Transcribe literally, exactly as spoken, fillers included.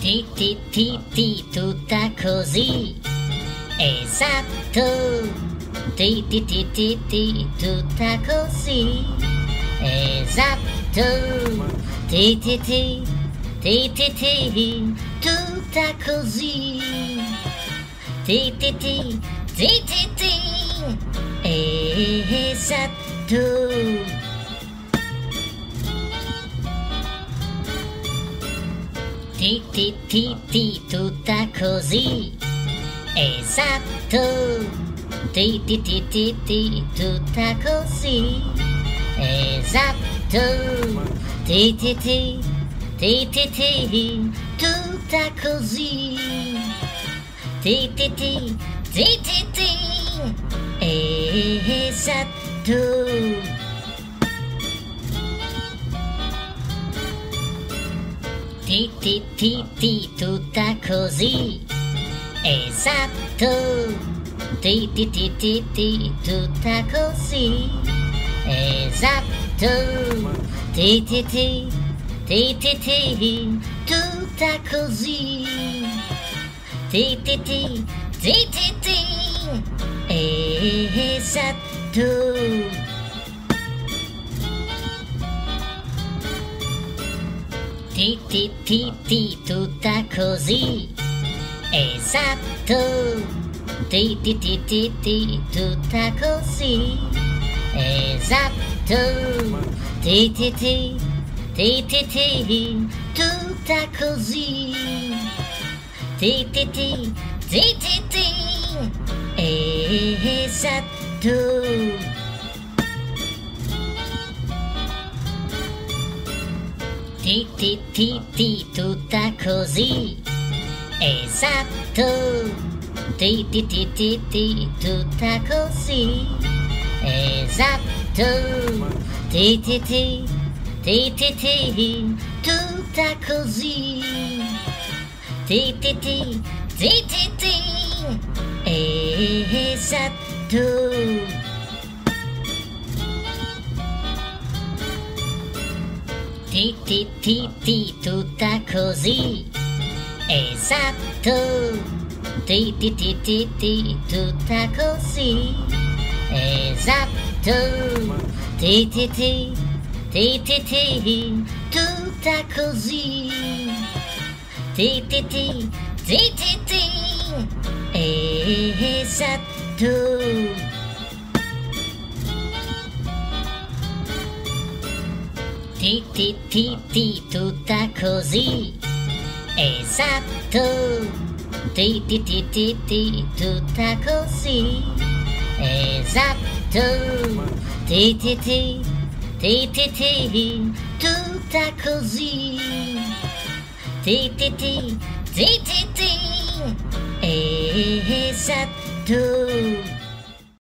Ti ti ti ti tutta così. Esatto. Ti ti ti ti ti tutta così. Esatto. Ti ti ti ti ti ti tutta così. Ti ti ti ti ti ti. Esatto. Ti ti ti ti tutta così. Esatto. Ti ti ti ti ti tutta così. Esatto. Ti ti ti ti ti ti tutta così. Ti ti ti ti ti ti. Esatto. Ti ti ti ti tutta così. Esatto. Ti ti ti ti ti tutta così. Esatto. Ti ti ti ti ti ti tutta così. Ti ti ti ti ti ti. Esatto. Ti ti ti ti tutta così. Esatto. Ti ti ti ti ti tutta così. Esatto. Ti ti ti ti ti ti tutta così. Ti ti ti ti ti ti. Esatto. Ti ti ti ti tutta così. Esatto. Ti ti ti ti ti tutta così. Esatto. Ti ti ti ti ti ti tutta così. Ti ti ti ti ti ti. Esatto. Ti ti ti ti tutta così. Esatto. Ti ti ti ti ti tutta così. Esatto. Ti ti ti ti ti ti tutta così. Ti ti ti ti ti ti. Esatto. Ti ti ti ti tutta così. Esatto. Ti ti ti ti ti tutta così. Esatto. Ti ti ti ti ti ti tutta così. Ti ti ti ti ti ti. Esatto.